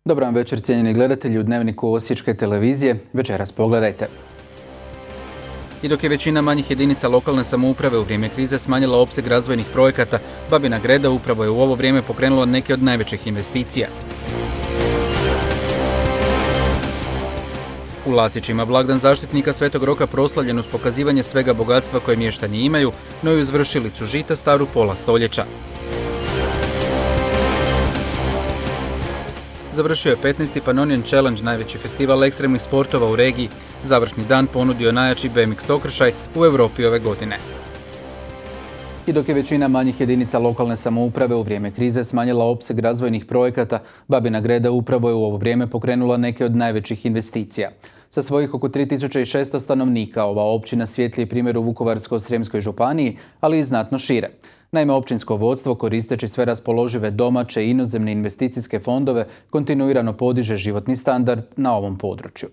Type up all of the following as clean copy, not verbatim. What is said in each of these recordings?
Dobar vam večer, cijenjeni gledatelji u Dnevniku Osječke televizije. Večeras pogledajte. I dok je većina manjih jedinica lokalne samouprave u vrijeme krize smanjila opseg razvojnih projekata, Babina Greda upravo je u ovo vrijeme pokrenula neke od najvećih investicija. U Lacićima blagdan zaštitnika Svetog Roka proslavljen uz pokazivanje svega bogatstva koje mještani imaju, no i uz vršilicu žita staru pola stoljeća. Završio je 15. Pannonian Challenge, najveći festival ekstremnih sportova u regiji. Završni dan ponudio najjači BMX okršaj u Europi ove godine. I dok je većina manjih jedinica lokalne samouprave u vrijeme krize smanjila opseg razvojnih projekata, Babina Greda upravo je u ovo vrijeme pokrenula neke od najvećih investicija. Sa svojih oko 3600 stanovnika, ova općina svijetli je primjer u Vukovarsko-srijemskoj županiji, ali i znatno šire. Naime, općinsko vodstvo, koristeći sve raspoložive domaće i inozemne investicijske fondove, kontinuirano podiže životni standard na ovom području.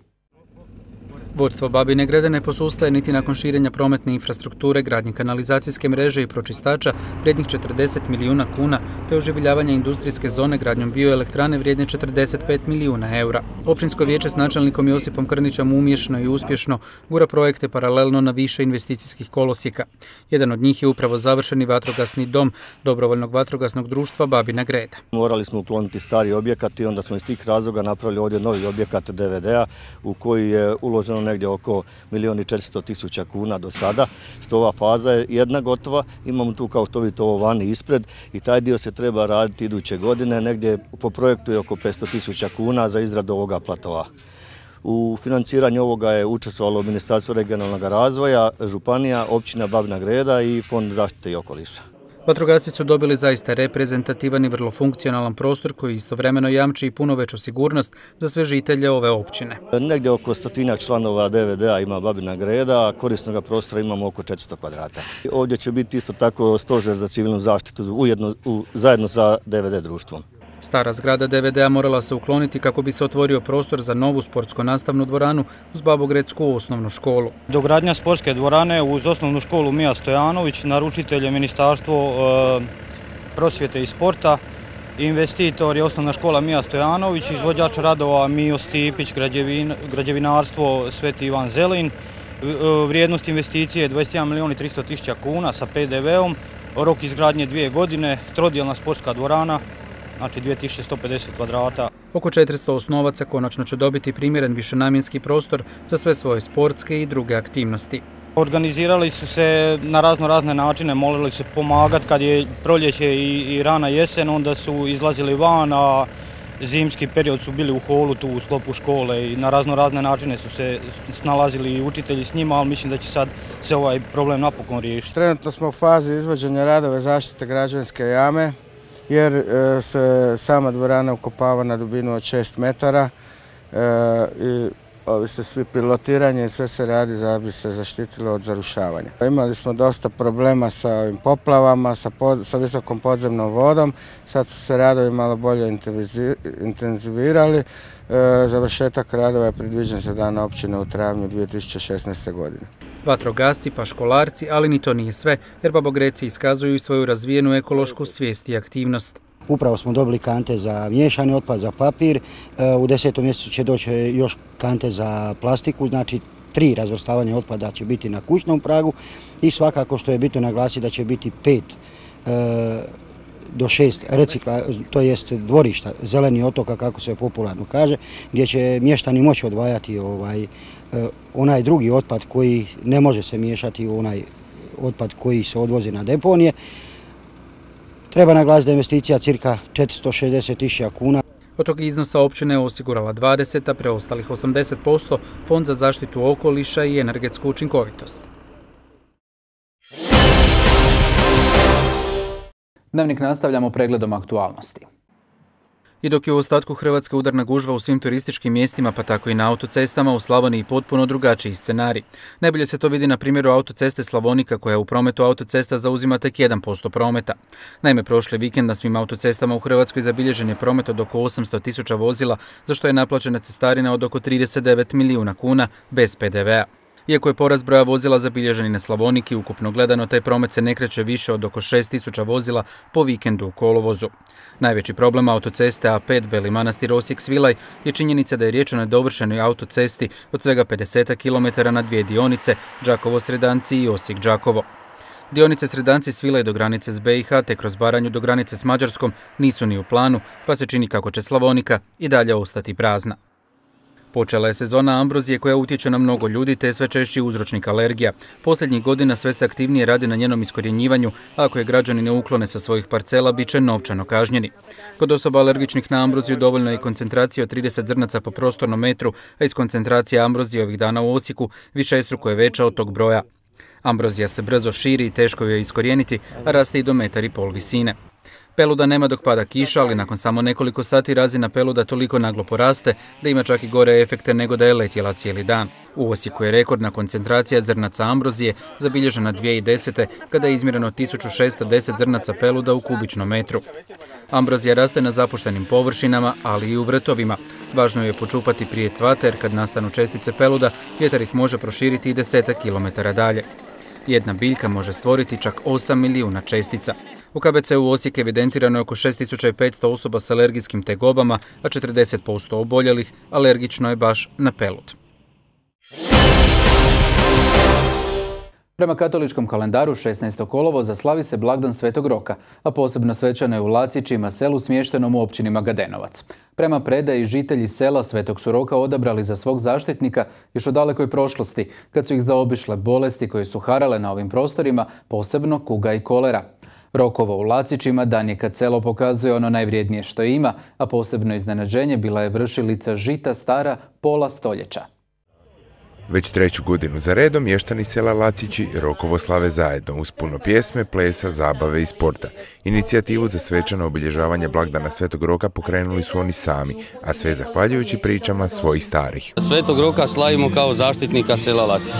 Vodstvo Babine Grede ne posustaje niti nakon širenja prometne infrastrukture, gradnje kanalizacijske mreže i pročistača vrijednih 40 milijuna kuna, te oživljavanja industrijske zone gradnjom bioelektrane vrijedne 45 milijuna eura. Općinsko vijeće s načelnikom Josipom Krnićem umješno i uspješno gura projekte paralelno na više investicijskih kolosijeka. Jedan od njih je upravo završeni vatrogasni dom Dobrovoljnog vatrogasnog društva Babina Greda. Morali smo ukloniti stari objekat i onda smo iz tih razloga napravili ovdje novi objekat DVD-a u koji je uloženo negdje oko 1.400.000 kuna do sada, što ova faza je jedna gotova. Imamo tu, kao što vidite, ovo vani ispred i taj dio se treba raditi iduće godine. Negdje po projektu je oko 500.000 kuna za izradu ovoga platova. U financiranju ovoga je učestvovalo Ministarstvo regionalnog razvoja, županija, općina Babina Greda i Fond zaštite i okoliša. Vatrogasci su dobili zaista reprezentativan i vrlo funkcionalan prostor koji istovremeno jamči i puno veću sigurnost za sve žitelje ove općine. Negdje oko 100 članova DVD-a ima Babina Greda, a korisnog prostora imamo oko 400 kvadrata. Ovdje će biti isto tako stožer za civilnu zaštitu zajedno sa DVD društvom. Stara zgrada DVD-a morala se ukloniti kako bi se otvorio prostor za novu sportsko-nastavnu dvoranu uz Babogredsku osnovnu školu. Dogradnja sportske dvorane uz osnovnu školu Mija Stojanović, naručitelj je Ministarstvo prosvjete i sporta, investitor je osnovna škola Mija Stojanović, izvođač radova Mijo Stipić, građevinarstvo Sveti Ivan Zelin. Vrijednost investicije je 21.300.000 kuna sa PDV-om, rok izgradnje 2 godine, trodjelna sportska dvorana, znači 2150 kvadrata. Oko 400 osnovaca konačno će dobiti primjeren višenamjenski prostor za sve svoje sportske i druge aktivnosti. Organizirali su se na razne načine, molili su pomagati kad je proljeće i rana jesen, onda su izlazili van, a zimski period su bili u holu tu u sklopu škole i na razne načine su se snalazili i učitelji s njima, ali mislim da će sad se ovaj problem napokon riješiti. Trenutno smo u fazi izvođenja radova zaštite građevinske jame, jer se sama dvorana ukopava na dubinu od 6 metara i ovi se svi pilotiranje i sve se radi da bi se zaštitilo od zarušavanja. Imali smo dosta problema sa ovim poplavama, sa visokom podzemnom vodom, sad su se radovi malo bolje intenzivirali. Završetak radova je predviđen za dan općine u travnju 2016. godine. Vatrogasci pa školarci, ali ni to nije sve, jer Babogreci iskazuju i svoju razvijenu ekološku svijest i aktivnost. Upravo smo dobili kante za miješani otpad, za papir, u 10. mjesecu će doći još kante za plastiku, znači 3 razvrstavanja otpada će biti na kućnom pragu i svakako što je bitno naglasiti da će biti 5 do 6 recikla, to jest dvorišta, zeleni otoka kako se popularno kaže, gdje će mještani moći odvajati onaj drugi otpad koji ne može se miješati u onaj otpad koji se odvozi na deponije. Treba naglasiti da je investicija cirka 460.000 kuna. Od tog iznosa općina je osigurala 20, a preostalih 80% Fond za zaštitu okoliša i energetsku učinkovitost. Dnevnik nastavljamo pregledom aktualnosti. I dok je u ostatku Hrvatske udarna gužva u svim turističkim mjestima, pa tako i na autocestama, u Slavoniji potpuno drugačiji scenarij. Najbolje se to vidi na primjeru autoceste Slavonika, koja u prometu autocesta zauzima tek 1% prometa. Naime, prošli vikend na svim autocestama u Hrvatskoj zabilježen je promet od oko 800.000 vozila, za što je naplaćena cestarina od oko 39 milijuna kuna bez PDV-a. Iako je porast broja vozila zabilježen i na Slavoniki, ukupno gledano taj promet se ne kreće više od oko 6.000 vozila po vikendu u kolovozu. Najveći problem autoceste A5 Beli Manastir-Osijek-Svilaj je činjenica da je riječ o nedovršenoj autocesti od svega 50 km na dvije dionice, Đakovo-Sredanci i Osijek-Đakovo. Dionice Sredanci-Svilaj do granice s BiH te kroz Baranju do granice s Mađarskom nisu ni u planu, pa se čini kako će Slavonika i dalje ostati prazna. Počela je sezona ambrozije koja utječe na mnogo ljudi te je sve češći uzročnik alergija. Posljednjih godina sve se aktivnije radi na njenom iskorjenjivanju, a ako je građani ne uklone sa svojih parcela, bit će novčano kažnjeni. Kod osoba alergičnih na ambroziju dovoljno je koncentracija od 30 zrnaca po prostornom metru, a iz koncentracije ambrozije ovih dana u Osijeku višestruko je veća od tog broja. Ambrozija se brzo širi i teško je iskorijeniti, a raste i do 1,5 m visine. Peluda nema dok pada kiša, ali nakon samo nekoliko sati razina peluda toliko naglo poraste da ima čak i gore efekte nego da je letjela cijeli dan. U Osijeku je rekordna koncentracija zrnaca ambrozije zabilježena 2010. kada je izmjereno 1610 zrnaca peluda u kubičnom metru. Ambrozija raste na zapuštenim površinama, ali i u vrtovima. Važno je počupati prije cvata jer kad nastanu čestice peluda, vjetar ih može proširiti i 10 km dalje. Jedna biljka može stvoriti čak 8 milijuna čestica. U KBC-u Osijek evidentirano je oko 6500 osoba s alergijskim tegobama, a 40% oboljelih alergično je baš na pelud. Prema katoličkom kalendaru 16. kolovoza slavi se blagdan Svetog Roka, a posebno svečano je u Lacićima, selu smještenom u općini Magadenovac. Prema predaji žitelji sela Svetog su Roka odabrali za svog zaštitnika još u dalekoj prošlosti, kad su ih zaobišle bolesti koje su harale na ovim prostorima, posebno kuga i kolera. Rokovo u Lacićima dan je kad selo pokazuje ono najvrijednije što ima, a posebno iznenađenje bila je vršilica žita stara pola stoljeća. Već treću godinu za redom mještani sela Lacići Rokovo slave zajedno uz puno pjesme, plesa, zabave i sporta. Inicijativu za svečano obilježavanje blagdana Svetog Roka pokrenuli su oni sami, a sve zahvaljujući pričama svojih starih. Svetog Roka slavimo kao zaštitnika sela Lacići.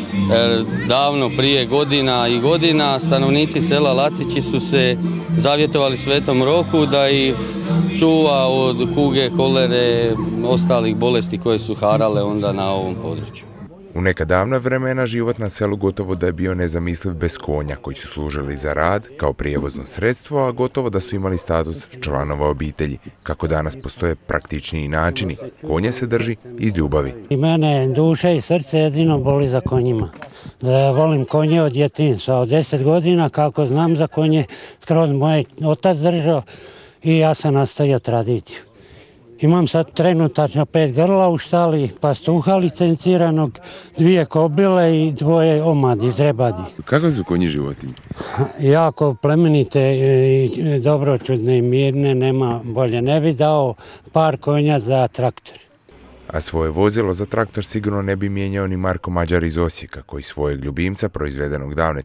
Davno prije godina i godina stanovnici sela Lacići su se zavjetovali Svetom Roku da ih čuva od kuge, kolere, ostalih bolesti koje su harale onda na ovom području. U neka davna vremena život na selu gotovo da je bio nezamisliv bez konja koji su služili za rad kao prijevozno sredstvo, a gotovo da su imali status članova obitelji. Kako danas postoje praktičniji načini, konje se drži iz ljubavi. I mene duša i srce jedino boli za konjima. Da volim konje od djetinjstva, od 10 godina, kako znam za konje, skroz moj otac držao i ja sam nastavio tradiciju. Imam sad trenutačno 5 grla u štali, pastuha licenciranog, 2 kobile i 2 omadi, drebadi. Kako su konji životinje? Jako plemenite i dobročudne i mirne, nema bolje. Ne bi dao par konja za traktor. A svoje vozilo za traktor sigurno ne bi mijenjao ni Marko Mađar iz Osijeka, koji svojeg ljubimca, proizvedenog davne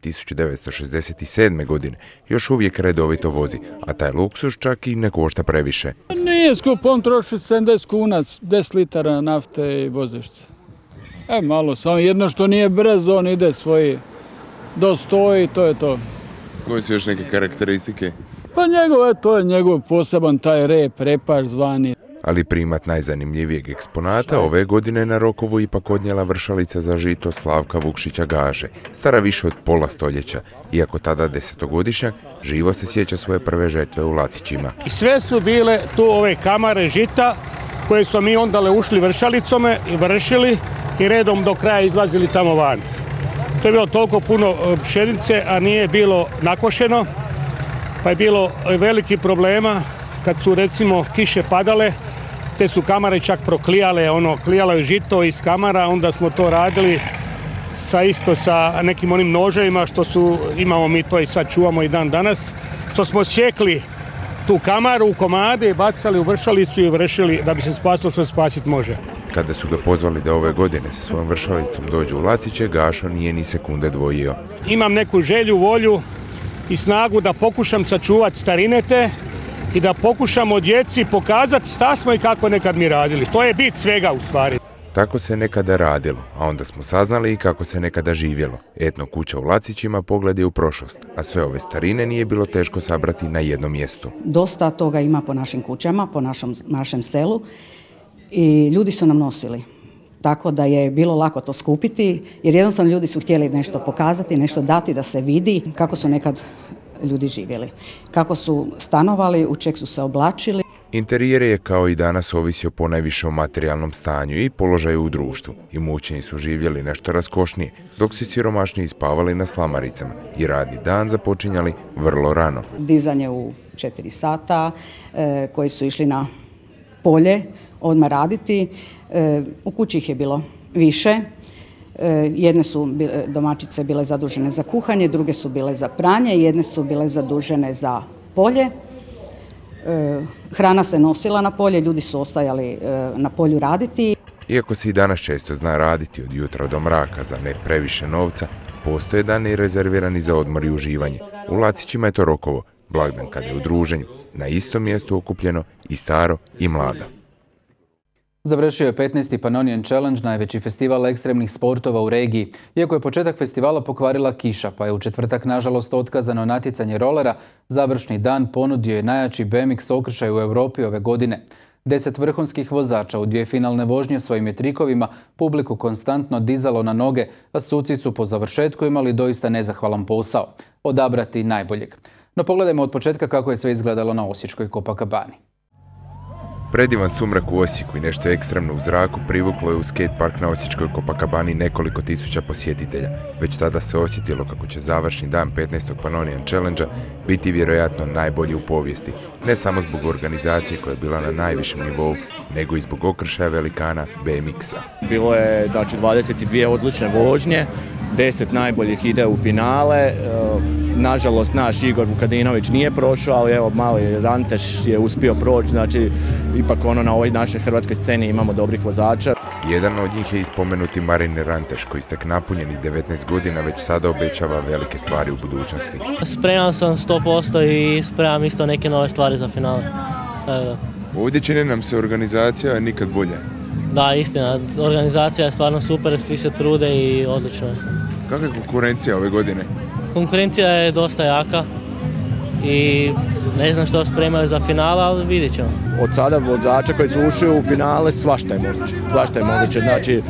1967. godine, još uvijek redovito vozi, a taj luksuz čak i ne košta previše. Nije skup, on troši 70 kuna, 10 litara nafte i voziš se. Malo, samo jedno što nije brzo, on ide svoji do 100 i to je to. Koje su još neke karakteristike? Pa to je njegov poseban taj repaš zvani. Ali primat najzanimljivijeg eksponata ove godine na Rokovu ipak odnijela vršalica za žito Slavka Vukšića Gaže, stara više od pola stoljeća. Iako tada 10-godišnjak, živo se sjeća svoje prve žetve u Lacićima. Sve su bile tu ove kamare žita koje smo mi ondale ušli vršalicome i vršili i redom do kraja izlazili tamo van. To je bilo toliko puno pšenice, a nije bilo nakošeno, pa je bilo veliki problema kad su recimo kiše padale, te su kamare čak proklijale, klijalo je žito iz kamara, onda smo to radili sa nekim onim noževima što imamo mi to i sad čuvamo i dan danas, što smo sjekli tu kamaru u komade, bacali u vršalicu i vršili da bi se spasilo što spasiti može. Kada su ga pozvali da ove godine sa svojom vršalicom dođu u Laciće, Gašo nije ni sekunde dvojio. Imam neku želju, volju i snagu da pokušam sačuvati starine te i da pokušamo djeci pokazati šta smo i kako nekad mi radili. To je bit svega u stvari. Tako se nekada radilo, a onda smo saznali i kako se nekada živjelo. Etno kuća u Lacićima pogled je u prošlost, a sve ove starine nije bilo teško sabrati na jednom mjestu. Dosta toga ima po našim kućama, po našem selu i ljudi su nam nosili. tako da je bilo lako to skupiti, jer jednostavno ljudi su htjeli nešto pokazati, nešto dati da se vidi kako su nekad ljudi živjeli, kako su stanovali, u čeg su se oblačili. Interijer je kao i danas ovisio ponajviše o materijalnom stanju i položaju u društvu. Imućniji su živjeli nešto raskošnije, dok su siromašniji spavali na slamaricama i radni dan započinjali vrlo rano. Dizanje u 4 sata, koji su išli na polje odmah raditi. U kući ih je bilo više. Jedne su domaćice bile zadužene za kuhanje, druge su bile za pranje, jedne su bile zadužene za polje. Hrana se nosila na polje, ljudi su ostajali na polju raditi. Iako se i danas često zna raditi od jutra do mraka za ne previše novca, postoje dani rezervirani za odmor i uživanje. U Lacićima je to Rokovo, blagdan kada je u druženju, na istom mjestu okupljeno i staro i mlado. Završio je 15. Pannonian Challenge, najveći festival ekstremnih sportova u regiji. Iako je početak festivala pokvarila kiša, pa je u četvrtak nažalost otkazano natjecanje rolera, završni dan ponudio je najjači BMX okršaj u Europi ove godine. 10 vrhunskih vozača u 2 finalne vožnje svojim je trikovima publiku konstantno dizalo na noge, a suci su po završetku imali doista nezahvalan posao – odabrati najboljeg. No pogledajmo od početka kako je sve izgledalo na osječkoj Copacabani. Predivan sumrak u Osijeku i nešto ekstremno u zraku privuklo je u skatepark na osječkoj Copacabani nekoliko tisuća posjetitelja. Već tada se osjetilo kako će završni dan 15. Pannonian Challenge-a biti vjerojatno najbolji u povijesti. Ne samo zbog organizacije koja je bila na najvišem nivou, nego i zbog okršaja velikana BMX-a. Bilo je 22 odlične vožnje, 10 najboljih ide u finale. Nažalost, naš Igor Vukadinović nije prošao, ali evo mali Ranteš je uspio proći, znači ipak na ovoj našoj hrvatskoj sceni imamo dobrih vozača. Jedan od njih je i spomenuti Marin Ranteš, koji stek napunjenih 19 godina već sada obećava velike stvari u budućnosti. Spreman sam 100% i spremam isto neke nove stvari za finale. Ovdje čini nam se organizacija nikad bolja. Da, istina, organizacija je stvarno super, svi se trude i odlično je. Kakva je konkurencija ove godine? Konkurencija je dosta jaka i ne znam što spremaju za finale, ali vidjet ćemo. Od sada vozača koji su ušli u finale svašta je moguće. Svašta je moguće, znači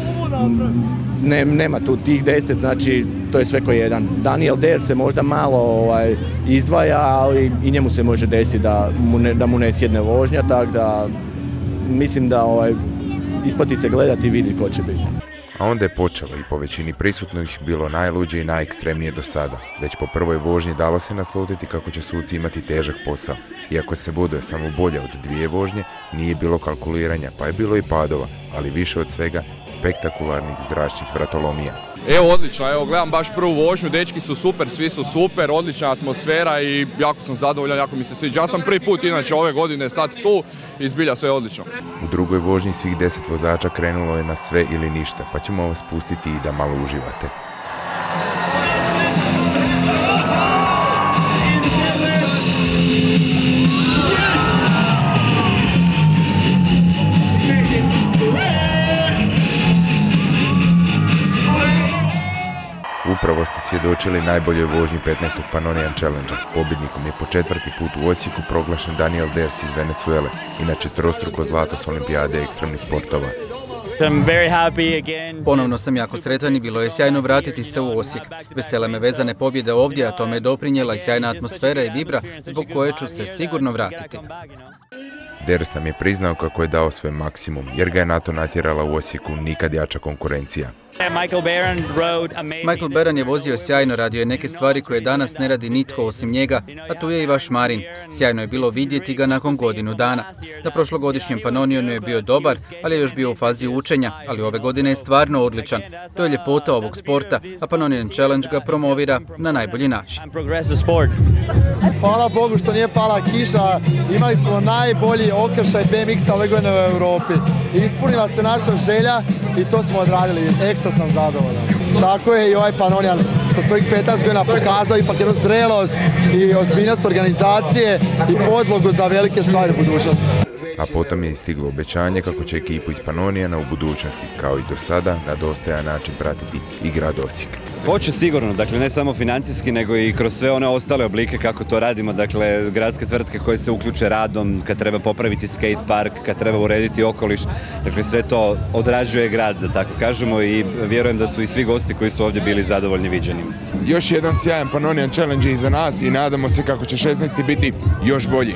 nema tu tih 10, znači to je sve ko jedan. Daniel Der se možda malo izdvaja, ali i njemu se može desiti da mu ne sjedne vožnja, tako da mislim da isplati se gledati i vidi ko će biti. A onda je počelo i po većini prisutnih bilo najluđe i najekstremnije do sada. Već po prvoj vožnji dalo se naslutiti kako će suci imati težak posao. Iako se boduje samo bolje od 2 vožnje, nije bilo kalkuliranja, pa je bilo i padova, ali više od svega spektakularnih zračnih vratolomija. Evo odlično, evo gledam baš prvu vožnju, dečki su super, svi su super, odlična atmosfera i jako sam zadovoljan, jako mi se sviđa. Ja sam prvi put inače ove godine sad tu i zbilja sve odlično. U drugoj vožnji svih 10 vozača krenulo je na sve ili ništa, pa ćemo vas pustiti i da malo uživate. Upravo ste svjedočili najboljoj vožnji 15. Pannonian Challenge-a. Pobjednikom je po 4. put u Osijeku proglašen Daniel Ders iz Venezuele, inače trostruko zlato s olimpijade ekstremnih sportova. Ponovno sam jako sretan i bilo je sjajno vratiti se u Osijek. Vesele me vezane pobjede ovdje, a tome je doprinijela i sjajna atmosfera i vibra zbog koje ću se sigurno vratiti. Ders nam je priznao kako je dao svoj maksimum, jer ga je na to natjerala u Osijeku nikad jača konkurencija. Michael Beran je vozio sjajno, radio je neke stvari koje danas ne radi nitko osim njega, a tu je i vaš Marin. Sjajno je bilo vidjeti ga nakon godinu dana. Na prošlogodišnjem Pannonianu je bio dobar, ali je još bio u fazi učenja, ali ove godine je stvarno odličan. To je ljepota ovog sporta, a Pannonian Challenge ga promovira na najbolji način. Hvala Bogu što nije pala kiša, imali smo najbolji okršaj BMX-a ove godine u Europi. Ispunila se naša želja i to smo odradili, ekstra sam zadovoljan. Tako je i ovaj Pannonian sa svojih 15 godina pokazao ipak jednu zrelost i ozbiljnost organizacije i podlogu za velike stvari u budućnosti. a potom je stiglo obećanje kako će ekipu iz Pannonijana u budućnosti, kao i do sada, na dostojan način pratiti i grad Osijek. Hoće sigurno, dakle ne samo financijski, nego i kroz sve one ostale oblike kako to radimo, dakle gradske tvrtke koje se uključe radom, kad treba popraviti skate park, kad treba urediti okoliš, dakle sve to odrađuje grad, da tako kažemo, i vjerujem da su i svi gosti koji su ovdje bili zadovoljni viđenim. Još jedan sjajan Pannonian Challenge je iza nas i nadamo se kako će 16. biti još bolji.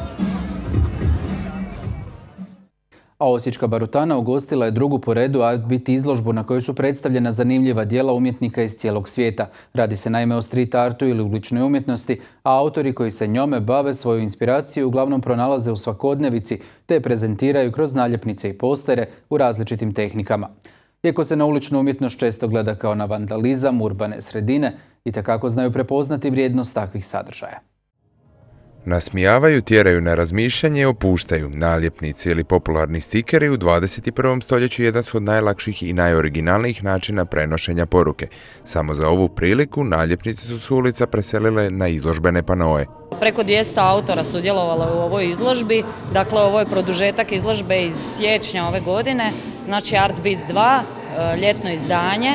A Osječka barutana ugostila je drugu po redu Art Beat izložbu na kojoj su predstavljena zanimljiva djela umjetnika iz cijelog svijeta. Radi se naime o street artu ili uličnoj umjetnosti, a autori koji se njome bave svoju inspiraciju uglavnom pronalaze u svakodnevici te je prezentiraju kroz naljepnice i postere u različitim tehnikama. Iako se na uličnu umjetnost često gleda kao na vandalizam, urbane sredine, itekako znaju prepoznati vrijednost takvih sadržaja. Nasmijavaju, tjeraju na razmišljanje i opuštaju. Naljepnice ili popularni stikeri u 21. stoljeću jedan su od najlakših i najoriginalnijih načina prenošenja poruke. Samo za ovu priliku naljepnice su s ulica preselile na izložbene panoe. Preko 200 autora sudjelovalo u ovoj izložbi, dakle ovo je produžetak izložbe iz siječnja ove godine, znači Art Beat 2, ljetno izdanje.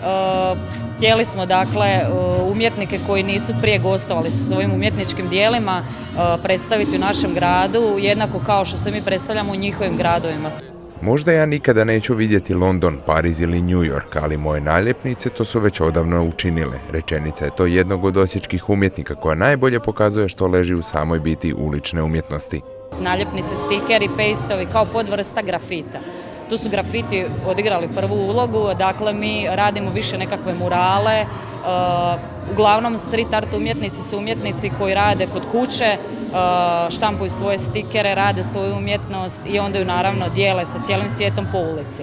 Htjeli smo dakle umjetnike koji nisu prije gostovali sa svojim umjetničkim dijelima predstaviti u našem gradu, jednako kao što se mi predstavljamo u njihovim gradovima. Možda ja nikada neću vidjeti London, Pariz ili New York, ali moje naljepnice to su već odavno učinile. Rečenica je to jednog od osječkih umjetnika koja najbolje pokazuje što leži u samoj biti ulične umjetnosti. Naljepnice, stikeri, pastovi kao podvrsta grafita. Tu su grafiti odigrali prvu ulogu, dakle mi radimo više nekakve murale, uglavnom street art umjetnici su umjetnici koji rade kod kuće, štampuju svoje stikere, rade svoju umjetnost i onda ju naravno dijele sa cijelim svijetom po ulici.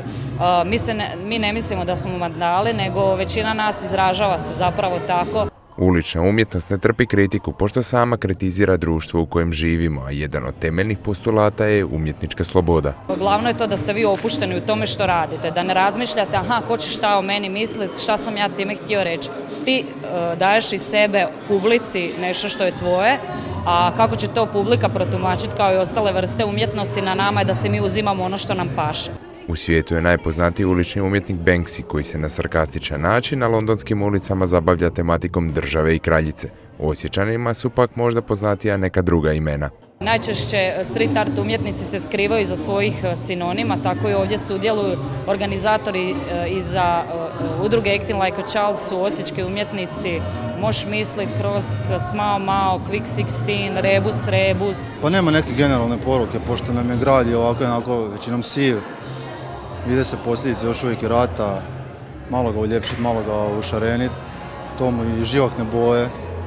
Mi ne mislimo da smo vandali, nego većina nas izražava se zapravo tako. Ulična umjetnost ne trpi kritiku pošto sama kritizira društvo u kojem živimo, a jedan od temeljnih postulata je umjetnička sloboda. Glavno je to da ste vi opušteni u tome što radite, da ne razmišljate ko će šta o meni misliti, šta sam ja time htio reći. Ti daješ iz sebe publici nešto što je tvoje, a kako će to publika protumačiti kao i ostale vrste umjetnosti, na nama je da se mi uzimamo ono što nam paše. U svijetu je najpoznatiji ulični umjetnik Banksy koji se na sarkastičan način na londonskim ulicama zabavlja tematikom države i kraljice. Osječanima su pak možda poznatija neka druga imena. Najčešće street art umjetnici se skrivaju iza svojih sinonima, tako i ovdje sudjeluju organizatori iza udruge Acting Like a Child su osječki umjetnici, možeš misliti kroz Smao Mao, Quick 16, Rebus Rebus. Pa nema neke generalne poruke, pošto nam je grad i ovako većinom siv. Vide se posljedice još uvijek i rata, malo ga uljepšiti, malo ga ušareniti, tomu i živahne boje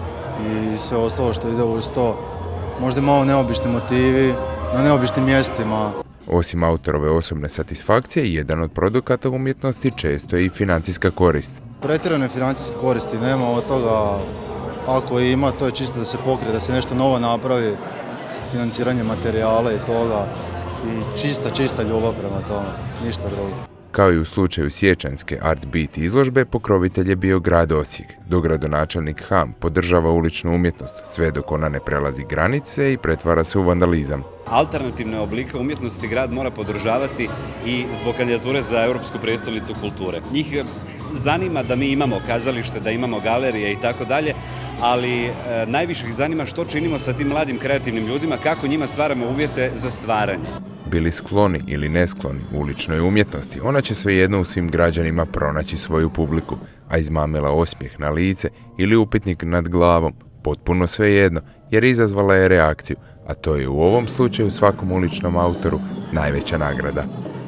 i sve ostalo što ide uz to. Možda malo neobični motivi, na neobičnim mjestima. Osim autorove osobne satisfakcije, jedan od produkata umjetnosti često je i financijska korist. Pretjerane financijske koristi nema od toga, ako ima, to je čisto da se pokrije, da se nešto novo napravi, financiranje materijala i toga. I čista ljubav prema tome, ništa drugo. Kao i u slučaju siječanjske Art Beat izložbe, pokrovitelj je bio grad Osijek, dok gradonačelnik Ham podržava uličnu umjetnost, sve dok ona ne prelazi granice i pretvara se u vandalizam. Alternativne oblike umjetnosti grad mora podržavati i zbog kandidature za Europsku prijestolnicu kulture. Njih zanima da mi imamo kazalište, da imamo galerije i tako dalje, ali najviše ih zanima što činimo sa tim mladim kreativnim ljudima, kako njima stvaramo uvjete za stvaranje. Bili skloni ili neskloni uličnoj umjetnosti, ona će svejedno u svim građanima pronaći svoju publiku, a izmamila osmijeh na lice ili upitnik nad glavom, potpuno svejedno, jer izazvala je reakciju, a to je u ovom slučaju svakom uličnom autoru najveća nagrada.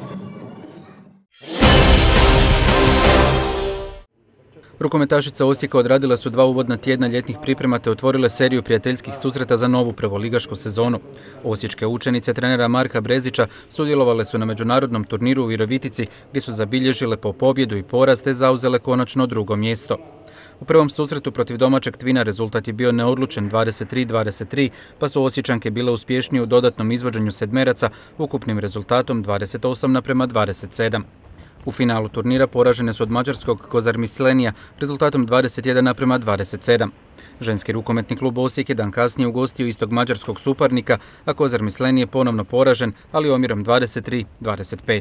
Rukometašice Osijeka odradile su 2 uvodna tjedna ljetnih priprema te otvorile seriju prijateljskih susreta za novu prvoligašku sezonu. Osječke učenice trenera Marka Brezića sudjelovale su na međunarodnom turniru u Virovitici gdje su zabilježile po pobjedu i poraz te zauzele konačno 2. mjesto. U prvom susretu protiv domaćeg Tvina rezultat je bio neodlučen 23-23, pa su Osječanke bile uspješnije u dodatnom izvođenju sedmeraca ukupnim rezultatom 28:27. U finalu turnira poražene su od mađarskog Kozar Mislenija rezultatom 21:27. Ženski rukometni klub Osijek je dan kasnije ugostio istog mađarskog suparnika, a Kozar Mislenije je ponovno poražen, ali omjerom 23:25.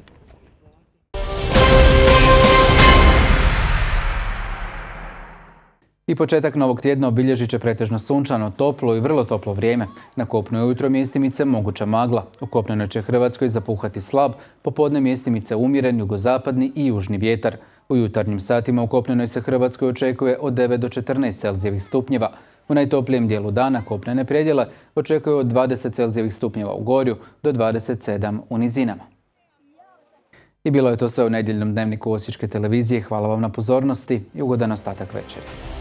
I početak novog tjedna obilježit će pretežno sunčano, toplo i vrlo toplo vrijeme. Na kopnu je ujutro mjestimice moguća magla. U kopnenoj će Hrvatskoj zapuhati slab, popodne mjestimice umjeren jugozapadni i južni vjetar. U jutarnjim satima u kopnenoj se Hrvatskoj očekuje od 9 do 14 Celzijevih stupnjeva. U najtoplijem dijelu dana kopnene predjele očekuje od 20 Celzijevih stupnjeva u Gorju do 27 u nizinama. I bilo je to sve u nedjeljnom dnevniku Osječke televizije. Hvala vam na pozornosti i ugodan ostatak večeri.